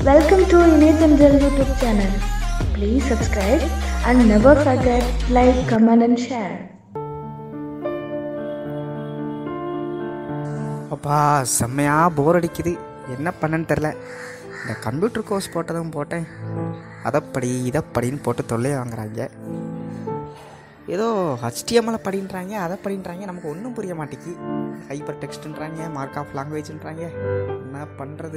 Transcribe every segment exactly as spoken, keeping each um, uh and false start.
Welcome to inaiathendral YouTube channel. Please subscribe and never forget like, comment and share. அப்பா செம்மையா போர் அடிக்குது, என்ன பண்ணன்னு தெரில. இந்த கம்ப்யூட்டர் கோர்ஸ் போட்டதும் போட்டேன், அதைப்படி இதைப்படின்னு போட்டு தொல்லையை வாங்குறாங்க. ஏதோ ஹெச்டிஎம்எல் படின்றாங்க, அதை படின்றாங்க, நமக்கு ஒன்றும் புரிய மாட்டேங்கி. ஹைப்பர் டெக்ஸ்ட்ன்றாங்க, மார்க் ஆஃப் லாங்குவேஜ்ன்றாங்க, என்ன பண்ணுறது?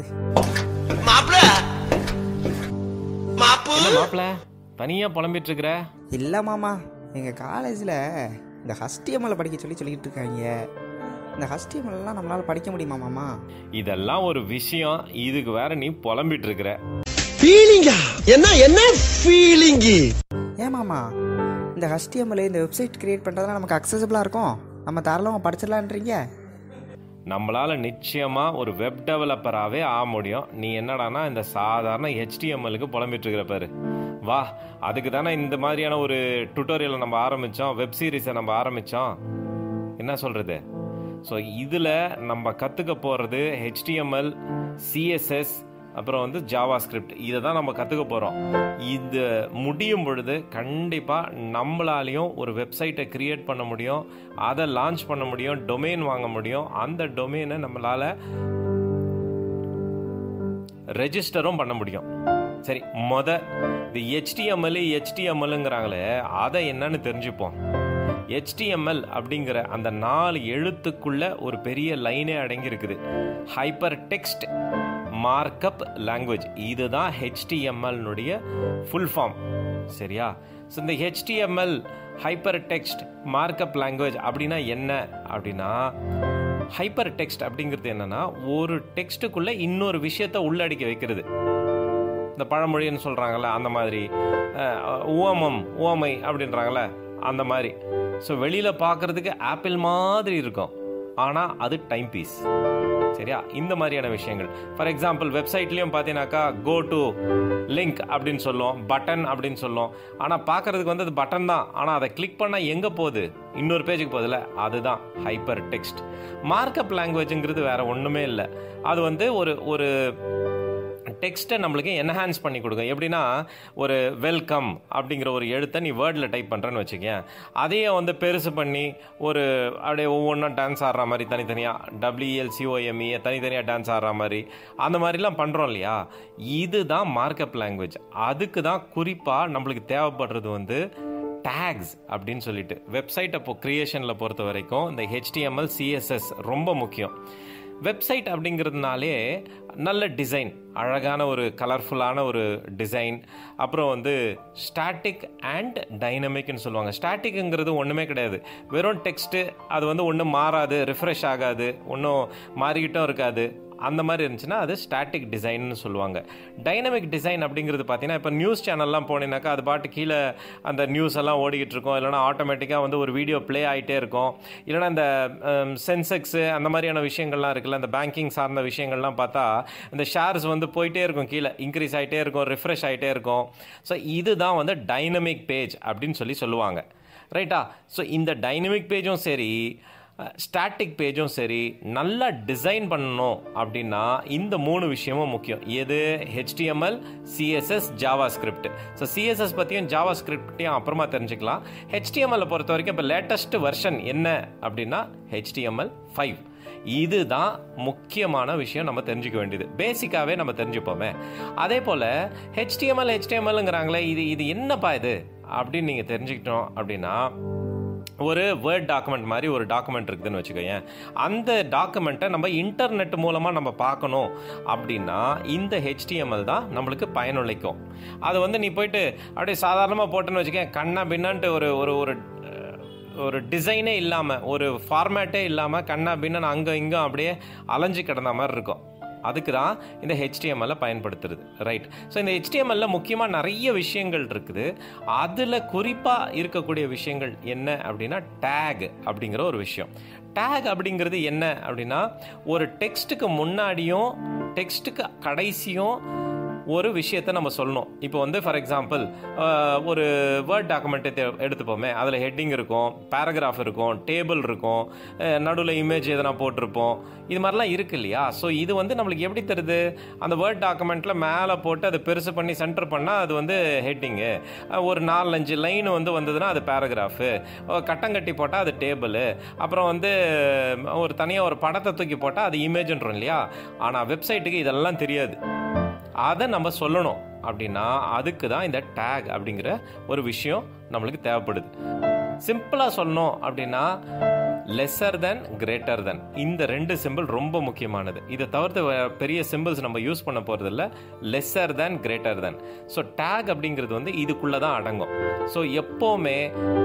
மாப்பிள்ள தனியாக புலம்பிட்டு இருக்கிற? இல்லை மாமா, எங்கள் காலேஜில் இந்த ஹெச்டிஎம்எல் படிக்க சொல்லி சொல்லிக்கிட்டு இருக்காங்க. இந்த ஹெச்டிஎம்எல்லாம் நம்மளால் படிக்க முடியுமா மாமா? இதெல்லாம் ஒரு விஷயம், இதுக்கு வேற நீ புலம்பிட்டு இருக்கிற. ஃபீலிங்கா? என்ன என்ன ஃபீலிங்? ஏன் மாமா, இந்த ஹெச்டிஎம்எல் இந்த வெப்சைட் கிரியேட் பண்ணுறதுலாம் நமக்கு அக்சசபிளாக இருக்கும், நம்ம தாராளமாக படிச்சிடலான்றீங்க. நம்மளால் நிச்சயமாக ஒரு வெப் டெவலப்பராகவே ஆக முடியும். நீ என்னடானா இந்த சாதாரண ஹெச்டிஎம்எலுக்கு புலம்பிட்டு இருக்கிற பாரு. வா, அதுக்கு தானே இந்த மாதிரியான ஒரு டுட்டோரியலை நம்ம ஆரம்பித்தோம், வெப் சீரிஸை நம்ம ஆரம்பித்தோம். என்ன சொல்கிறது? ஸோ இதில் நம்ம கற்றுக்க போகிறது ஹெச்டிஎம்எல், சிஎஸ்எஸ், அப்புறம் வந்து ஜாவா ஸ்கிரிப்ட். இதை தான் நம்ம கற்றுக்க போகிறோம். இது முடியும் பொழுது கண்டிப்பாக நம்மளாலையும் ஒரு வெப்சைட்டை க்ரியேட் பண்ண முடியும், அதை லான்ச் பண்ண முடியும், டொமைன் வாங்க முடியும். அந்த டொமைனை நம்மளால் ரெஜிஸ்டரும் பண்ண முடியும். சரி, மொத இந்த ஹெச்டிஎம்எல் ஹெச்டிஎம்எல்ங்கிறாங்களே, அதை என்னன்னு தெரிஞ்சுப்போம். ஹெச்டிஎம்எல் அப்படிங்கிற அந்த நாலு எழுத்துக்குள்ள ஒரு பெரிய லைனே அடங்கி இருக்குது. ஹைப்பர் டெக்ஸ்ட் மார்க்அப் லாங்குவேஜ், இதுதான் ஹெச்டிஎம்எல்னுடைய ஃபுல் ஃபார்ம். சரியா? ஸோ இந்த HTML hyper text markup language அப்படின்னா என்ன அப்படின்னா, ஹைப்பர் டெக்ஸ்ட் அப்படிங்கிறது என்னன்னா, ஒரு டெக்ஸ்ட்டுக்குள்ள இன்னொரு விஷயத்தை உள்ளடக்கி வைக்கிறது. இந்த பழமொழின்னு சொல்றாங்கல்ல, அந்த மாதிரி உவமம் உவமை அப்படின்றாங்கல்ல, அந்த மாதிரி. ஸோ வெளியில் பார்க்குறதுக்கு ஆப்பிள் மாதிரி இருக்கும், ஆனால் அது டைம் பீஸ். சரியா? இந்த மாதிரியான விஷயங்கள். ஃபார் எக்ஸாம்பிள் வெப்சைட்லேயும் பார்த்தீங்கன்னாக்கா கோ டு லிங்க் அப்படின்னு சொல்லுவோம், பட்டன் அப்படின்னு சொல்லுவோம். ஆனால் பார்க்குறதுக்கு வந்து அது பட்டன் தான், ஆனால் அதை கிளிக் பண்ணால் எங்கே போகுது? இன்னொரு பேஜுக்கு போகுதுல, அதுதான் ஹைப்பர் டெக்ஸ்ட். மார்க்அப் லாங்குவேஜுங்கிறது வேற ஒன்றுமே இல்லை. அது வந்து ஒரு ஒரு டெக்ஸ்ட்டை நம்மளுக்கு என்ஹான்ஸ் பண்ணி கொடுக்கும். எப்படின்னா, ஒரு வெல்கம் அப்படிங்கிற ஒரு எழுத்தை நீ வேர்டில் டைப் பண்ணுறேன்னு வச்சுக்கேன், அதையே வந்து பெருசு பண்ணி ஒரு அப்படியே ஒவ்வொன்றா டான்ஸ் ஆடுற மாதிரி தனித்தனியாக டபிள்யூஎல்சிஓஎம்இ தனித்தனியாக டான்ஸ் ஆடுற மாதிரி அந்த மாதிரிலாம் பண்ணுறோம் இல்லையா? இதுதான் மார்க்அப் லாங்குவேஜ். அதுக்கு தான் குறிப்பாக நம்மளுக்கு தேவைப்படுறது வந்து டேக்ஸ் அப்படின்னு சொல்லிட்டு. வெப்சைட்டை இப்போ க்ரியேஷனில் பொறுத்த வரைக்கும் இந்த ஹெச்டிஎம்எல், சிஎஸ்எஸ் ரொம்ப முக்கியம். வெப்சைட் அப்படிங்கிறதுனாலே நல்ல டிசைன், அழகான ஒரு கலர்ஃபுல்லான ஒரு டிசைன், அப்புறம் வந்து ஸ்டாட்டிக் அண்ட் டைனமிக்னு சொல்லுவாங்க. ஸ்டாட்டிக்குங்கிறது ஒன்றுமே கிடையாது, வெறும் டெக்ஸ்ட்டு, அது வந்து ஒன்றும் மாறாது, ரிஃப்ரெஷ் ஆகாது, ஒன்றும் மாறிக்கிட்டும் இருக்காது. அந்த மாதிரி இருந்துச்சுன்னா அது ஸ்டாட்டிக் டிசைன்னு சொல்லுவாங்க. டைனமிக் டிசைன் அப்படிங்கிறது பார்த்தீங்கன்னா, இப்போ நியூஸ் சேனல்லாம் போனீங்கன்னாக்கா அது பாட்டு கீழே அந்த நியூஸ் எல்லாம் ஓடிக்கிட்டு இருக்கும், இல்லைனா ஆட்டோமேட்டிக்காக வந்து ஒரு வீடியோ ப்ளே ஆகிட்டே இருக்கும். இல்லைனா இந்த சென்செக்ஸு அந்த மாதிரியான விஷயங்கள்லாம் இருக்குல்ல, இந்த பேங்கிங் சார்ந்த விஷயங்கள்லாம் பார்த்தா இந்த ஷேர்ஸ் வந்து போயிட்டே இருக்கும், கீழே இன்க்ரீஸ் ஆகிட்டே இருக்கும், ரிஃப்ரெஷ் ஆகிட்டே இருக்கும். ஸோ இதுதான் வந்து டைனமிக் பேஜ் அப்படின்னு சொல்லி சொல்லுவாங்க. ரைட்டா? ஸோ இந்த டைனமிக் பேஜும் சரி, ஸ்டாட்டிக் பேஜும் சரி, நல்லா டிசைன் பண்ணணும் அப்படின்னா இந்த மூணு விஷயமும் முக்கியம். எது? HTML, CSS, JavaScript. So CSS பற்றியும் ஜாவா ஸ்கிரிப்டையும் அப்புறமா தெரிஞ்சுக்கலாம். ஹெச்டிஎம்எல் பொறுத்த வரைக்கும் இப்போ லேட்டஸ்ட் வெர்ஷன் என்ன அப்படின்னா ஹெச்டிஎம்எல் ஃபைவ். இதுதான் முக்கியமான விஷயம், நம்ம தெரிஞ்சுக்க வேண்டியது. பேசிக்காகவே நம்ம தெரிஞ்சுப்போமே. அதே போல் ஹெச்டிஎம்எல் ஹெச்டிஎம்எல்ங்கிறாங்களே, இது இது என்னப்பா இது அப்படின்னு நீங்கள் தெரிஞ்சுக்கிட்டோம் அப்படின்னா, ஒரு வேர்ட் டாக்குமெண்ட் மாதிரி ஒரு டாக்குமெண்ட் இருக்குதுன்னு வச்சுக்கோங்க. அந்த டாக்குமெண்ட்டை நம்ம இன்டர்நெட் மூலமாக நம்ம பார்க்கணும் அப்படின்னா இந்த ஹெச்டிஎம்எல் தான் நம்மளுக்கு பயனுழைக்கும். அது வந்து நீ போயிட்டு அப்படியே சாதாரணமாக போட்டேன்னு வச்சுக்கேன், கண்ணா பின்னான்ட்டு ஒரு ஒரு ஒரு ஒரு டிசைனே இல்லாமல், ஒரு ஃபார்மேட்டே இல்லாமல் கண்ணா பின்னு அங்கே இங்கே அப்படியே அலைஞ்சு கிடந்த மாதிரி இருக்கும். அதுக்கு தான் இந்த ஹெச்டிஎம்எல்ல பயன்படுத்துறது. ரைட்? ஸோ இந்த ஹெச்டிஎம்எல்ல முக்கியமாக நிறைய விஷயங்கள் இருக்குது. அதில் குறிப்பாக இருக்கக்கூடிய விஷயங்கள் என்ன அப்படின்னா டேக் அப்படிங்கிற ஒரு விஷயம். டேக் அப்படிங்கிறது என்ன அப்படின்னா, ஒரு டெக்ஸ்ட்டுக்கு முன்னாடியும் டெக்ஸ்ட்டுக்கு கடைசியும் ஒரு விஷயத்தை நம்ம சொல்லணும். இப்போ வந்து ஃபார் எக்ஸாம்பிள் ஒரு வேர்ட் டாக்குமெண்ட்டை எடுத்துப்போமே, அதில் ஹெட்டிங் இருக்கும், பேராகிராஃப் இருக்கும், டேபிள் இருக்கும், நடுவில் இமேஜ் எதனா போட்டிருப்போம், இது மாதிரிலாம் இருக்கு இல்லையா? ஸோ இது வந்து நம்மளுக்கு எப்படி தருது? அந்த வேர்ட் டாக்குமெண்ட்டில் மேலே போட்டு அதை பெருசு பண்ணி சென்டர் பண்ணால் அது வந்து ஹெட்டிங்கு, ஒரு நாலஞ்சு லைன் வந்து வந்ததுன்னா அது பேராகிராஃபு, கட்டங்கட்டி போட்டால் அது டேபிள், அப்புறம் வந்து ஒரு தனியாக ஒரு படத்தை தூக்கி போட்டால் அது இமேஜ்ன்றோம் இல்லையா? ஆனால் வெப்சைட்டுக்கு இதெல்லாம் தெரியாது. அதை நம்ம சொல்லணும் அப்படின்னா அதுக்கு தான் இந்த டேக் அப்படிங்கிற ஒரு விஷயம் நம்மளுக்கு தேவைப்படுது. சிம்பிளாக சொல்லணும் அப்படின்னா லெஸ்ஸர் தென் கிரேட்டர் தென், இந்த ரெண்டு சிம்பிள் ரொம்ப முக்கியமானது. இதை தவிர்த்து பெரிய சிம்பிள்ஸ் நம்ம யூஸ் பண்ண போகிறது இல்லை. Lesser than greater than. So tag அப்படிங்கிறது வந்து இதுக்குள்ளே தான் அடங்கும். ஸோ எப்போவுமே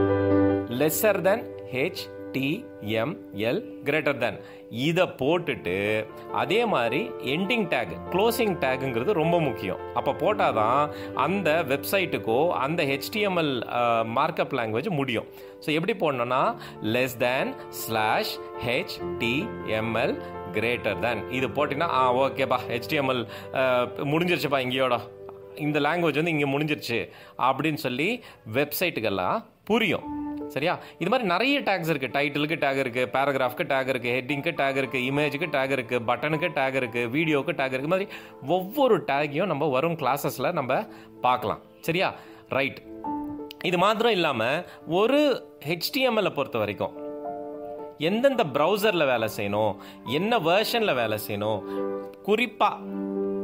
lesser than H T M L greater than இதை போட்டுட்டு அதே மாதிரி எண்டிங் டேக், க்ளோசிங் டேக்குங்கிறது ரொம்ப முக்கியம். அப்போ போட்டால் தான் அந்த வெப்சைட்டுக்கோ அந்த ஹெச்டிஎம்எல் மார்க்அப் லாங்குவேஜ் முடியும். ஸோ எப்படி போடணும்னா less than slash HTML greater than இது போட்டிங்கன்னா ஆ ஓகேப்பா ஹெச்டிஎம்எல் முடிஞ்சிருச்சுப்பா, இங்கேயோட இந்த லாங்குவேஜ் வந்து இங்கே முடிஞ்சிருச்சு அப்படின்னு சொல்லி வெப்சைட்டுக்கெல்லாம் புரியும். சரியா? இது மாதிரி நிறைய டேக்ஸ் இருக்குது. டைட்டிலுக்கு டேக் இருக்குது, பேராகிராஃப்க்கு டேக் இருக்குது, ஹெட்டிங்க்கு டேக் இருக்குது, இமேஜுக்கு டேக் இருக்குது, பட்டனுக்கு டேக் இருக்குது, வீடியோவுக்கு டேக் இருக்குது. மாதிரி ஒவ்வொரு டேக்கையும் நம்ம வரும் கிளாஸஸில் நம்ம பார்க்கலாம். சரியா? ரைட். இது மாத்திரம் இல்லாமல் ஒரு ஹெச்டிஎம்எல்லை பொறுத்த வரைக்கும் எந்தெந்த ப்ரௌசரில் வேலை செய்யணும், என்ன வேர்ஷனில் வேலை செய்யணும், குறிப்பாக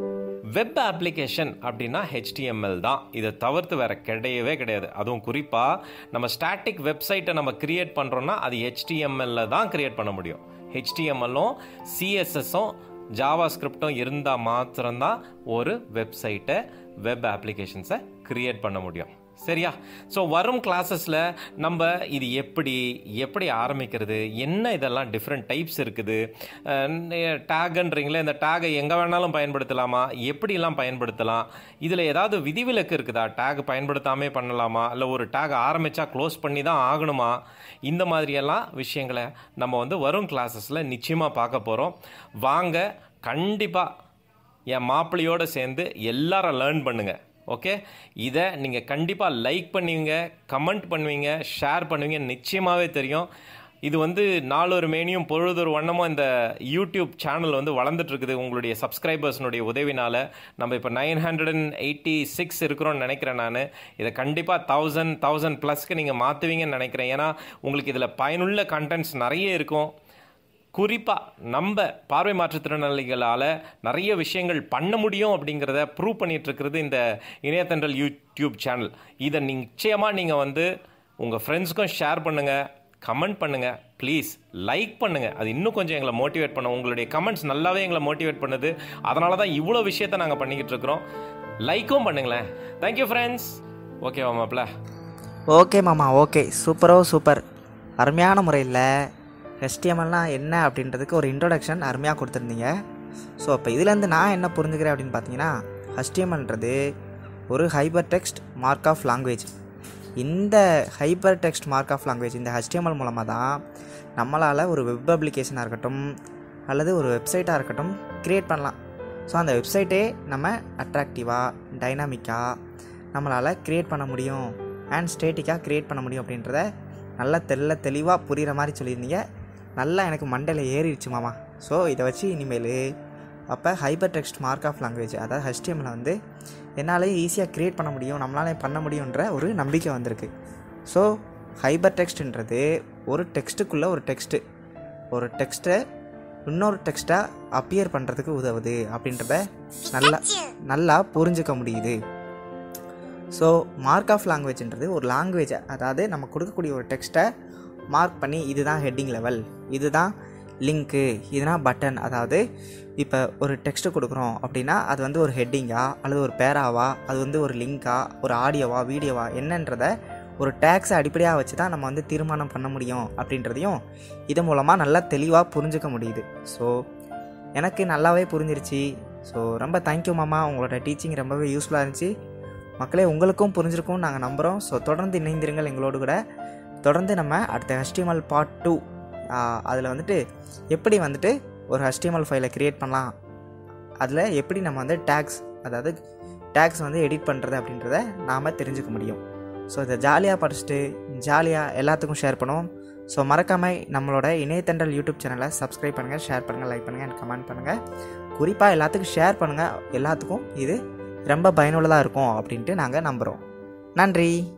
வெப் அப்ளிகேஷன் அப்படின்னா ஹெச்டிஎம்எல் தான். இதை தவிர்த்து வேறு கிடையவே கிடையாது. அதுவும் குறிப்பாக நம்ம ஸ்டாட்டிக் வெப்சைட்டை நம்ம கிரியேட் பண்ணுறோன்னா அது ஹெச்டிஎம்எல்ல தான் கிரியேட் பண்ண முடியும். ஹெச்டிஎம்எல்லும் சிஎஸ்எஸும் ஜாவா ஸ்கிரிப்டும் இருந்தால் மாத்திரம்தான் ஒரு வெப்சைட்டை, வெப் அப்ளிகேஷன்ஸை கிரியேட் பண்ண முடியும். சரியா? ஸோ வரும் கிளாஸஸில் நம்ம இது எப்படி எப்படி ஆரம்பிக்கிறது, என்ன இதெல்லாம் டிஃப்ரெண்ட் டைப்ஸ் இருக்குது, டேக்குன்றீங்களே, இந்த டேகை எங்கே வேணாலும் பயன்படுத்தலாமா, எப்படிலாம் பயன்படுத்தலாம், இதில் ஏதாவது விதிவிலக்கு இருக்குதா, டேக் பயன்படுத்தாமே பண்ணலாமா, இல்லை ஒரு டேக் ஆரம்பித்தா க்ளோஸ் பண்ணி தான் ஆகணுமா, இந்த மாதிரியெல்லாம் விஷயங்களை நம்ம வந்து வரும் கிளாஸஸில் நிச்சயமாக பார்க்க போகிறோம். வாங்க, கண்டிப்பாக என் மாப்பிள்ளையோடு சேர்ந்து எல்லாரும் லேர்ன் பண்ணுங்கள். ஓகே, இதை நீங்கள் கண்டிப்பாக லைக் பண்ணுவீங்க, கமெண்ட் பண்ணுவீங்க, ஷேர் பண்ணுவீங்க, நிச்சயமாகவே தெரியும். இது வந்து நாளொரு மேனியும் பொழுதொரு வண்ணமும் இந்த யூடியூப் சேனல் வந்து வளர்ந்துட்டுருக்குது உங்களுடைய சப்ஸ்கிரைபர்ஸ்னுடைய உதவினால். நம்ம இப்போ nine hundred and eighty six இருக்கிறோன்னு நினைக்கிறேன். நான் இதை கண்டிப்பாக தௌசண்ட் தௌசண்ட் ப்ளஸ்க்கு நீங்கள் மாற்றுவீங்கன்னு நினைக்கிறேன். ஏன்னா உங்களுக்கு இதில் பயனுள்ள கண்டென்ட்ஸ் நிறைய இருக்கும். குறிப்பாக நம்ம பார்வை மாற்றுத்திறனாளிகளால் நிறைய விஷயங்கள் பண்ண முடியும் அப்படிங்கிறத ப்ரூவ் பண்ணிகிட்ருக்கிறது இந்த இணையத்தன்றல் யூடியூப் சேனல். இதை நிச்சயமாக நீங்கள் வந்து உங்கள் ஃப்ரெண்ட்ஸுக்கும் ஷேர் பண்ணுங்கள், கமெண்ட் பண்ணுங்கள், ப்ளீஸ் லைக் பண்ணுங்கள். அது இன்னும் கொஞ்சம் எங்களை மோட்டிவேட் பண்ண, உங்களுடைய கமெண்ட்ஸ் நல்லாவே எங்களை மோட்டிவேட் பண்ணுது. அதனால தான் இவ்வளோ விஷயத்தை நாங்கள் பண்ணிக்கிட்டு இருக்கிறோம். லைக்கும் பண்ணுங்களேன். Thank you friends. ஓகேவா மாப்பிள்ள? ஓகே மாமா, ஓகே, சூப்பரோ சூப்பர். அருமையான முறையில் ஹெச்டிஎம்எல்னால் என்ன அப்படின்றதுக்கு ஒரு இன்ட்ரோடக்ஷன் அருமையாக கொடுத்துருந்தீங்க. ஸோ அப்போ இதுலேருந்து நான் என்ன புரிஞ்சுக்கிறேன் அப்படின்னு பார்த்தீங்கன்னா, ஹெச்டிஎம்எல்ன்றது ஒரு hyper text mark off language. இந்த hyper text mark off language, இந்த ஹெச்டிஎம்எல் மூலமாக தான் நம்மளால் ஒரு வெப் அப்ளிகேஷனாக இருக்கட்டும் அல்லது ஒரு வெப்சைட்டாக இருக்கட்டும் க்ரியேட் பண்ணலாம். ஸோ அந்த வெப்சைட்டே நம்ம அட்ராக்டிவாக, டைனாமிக்காக நம்மளால் க்ரியேட் பண்ண முடியும் அண்ட் ஸ்டேட்டிக்காக க்ரியேட் பண்ண முடியும் அப்படின்றத நல்லா தெல்ல தெளிவாக புரிகிற மாதிரி சொல்லியிருந்தீங்க. நல்லா எனக்கு மண்டையில் ஏறிடுச்சு மாமா. ஸோ இதை வச்சு இனிமேல் அப்போ hyper text mark off language, அதாவது ஹெச்டிஎம்எல் வந்து என்னாலே ஈஸியாக க்ரியேட் பண்ண முடியும், நம்மளாலே பண்ண முடியுன்ற ஒரு நம்பிக்கை வந்திருக்கு. ஸோ ஹைப்பர் டெக்ஸ்ட்ன்றது ஒரு டெக்ஸ்ட்டுக்குள்ளே ஒரு டெக்ஸ்ட்டு ஒரு டெக்ஸ்ட்டை இன்னொரு டெக்ஸ்ட்டாக அப்பியர் பண்ணுறதுக்கு உதவுது அப்படின்றத நல்லா நல்லா புரிஞ்சுக்க முடியுது. ஸோ மார்க் ஆஃப் லாங்குவேஜ்ன்றது ஒரு லாங்குவேஜை, அதாவது நம்ம கொடுக்கக்கூடிய ஒரு டெக்ஸ்ட்டை மார்க் பண்ணி இதுதான் ஹெட்டிங் லெவல், இதுதான் லிங்க்கு, இதுதான் பட்டன். அதாவது இப்போ ஒரு டெக்ஸ்ட்டு கொடுக்குறோம் அப்படின்னா அது வந்து ஒரு ஹெட்டிங்கா அல்லது ஒரு பேராவா, அது வந்து ஒரு லிங்க்கா, ஒரு ஆடியோவா, வீடியோவா என்னன்றதை ஒரு டேக்ஸை அடிப்படையாக வச்சு தான் நம்ம வந்து தீர்மானம் பண்ண முடியும் அப்படின்றதையும் இது மூலமாக நல்லா தெளிவாக புரிஞ்சுக்க முடியுது. ஸோ எனக்கு நல்லாவே புரிஞ்சிருச்சு. ஸோ ரொம்ப தேங்க்யூ மாமா, உங்களோட டீச்சிங் ரொம்பவே யூஸ்ஃபுல்லாக இருந்துச்சு. மக்களே, உங்களுக்கும் புரிஞ்சிருக்கும் நாங்கள் நம்புகிறோம். ஸோ தொடர்ந்து இணைந்திருங்கள் எங்களோடு கூட. தொடர்ந்து நம்ம அடுத்த ஹெச்டிஎம்எல் பார்ட் டூ அதில் வந்துட்டு எப்படி வந்துட்டு ஒரு ஹெச்டிஎம்எல் ஃபைலை க்ரியேட் பண்ணலாம் அதில் எப்படி நம்ம வந்து டேக்ஸ் அதாவது டேக்ஸ் வந்து எடிட் பண்ணுறது அப்படின்றத நாம் தெரிஞ்சுக்க முடியும். ஸோ இதை ஜாலியாக படிச்சுட்டு ஜாலியாக எல்லாத்துக்கும் ஷேர் பண்ணுவோம். ஸோ மறக்காமல் நம்மளோட இணையத்தண்டல் யூடியூப் சேனலை சப்ஸ்கிரைப் பண்ணுங்கள், ஷேர் பண்ணுங்கள், லைக் பண்ணுங்கள் அண்ட் கமெண்ட் பண்ணுங்கள். குறிப்பாக எல்லாத்துக்கும் ஷேர் பண்ணுங்கள். எல்லாத்துக்கும் இது ரொம்ப பயனுள்ளதாக இருக்கும் அப்படின்ட்டு நாங்கள் நம்புகிறோம். நன்றி.